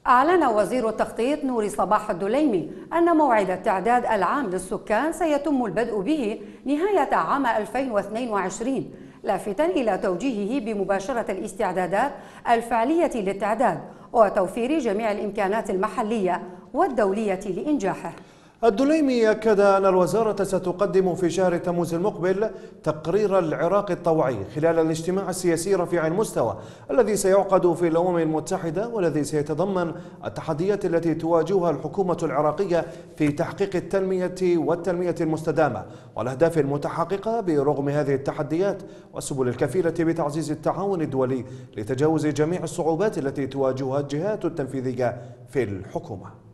أعلن وزير التخطيط نوري صباح الدليمي أن موعد التعداد العام للسكان سيتم البدء به نهاية عام 2022، لافتاً إلى توجيهه بمباشرة الاستعدادات الفعلية للتعداد وتوفير جميع الإمكانات المحلية والدولية لإنجاحه. الدليمي أكد أن الوزارة ستقدم في شهر تموز المقبل تقرير العراق الطوعي خلال الاجتماع السياسي رفيع المستوى الذي سيعقد في الأمم المتحدة، والذي سيتضمن التحديات التي تواجهها الحكومة العراقية في تحقيق التنمية والتنمية المستدامة والأهداف المتحققة برغم هذه التحديات، والسبل الكفيلة بتعزيز التعاون الدولي لتجاوز جميع الصعوبات التي تواجهها الجهات التنفيذية في الحكومة.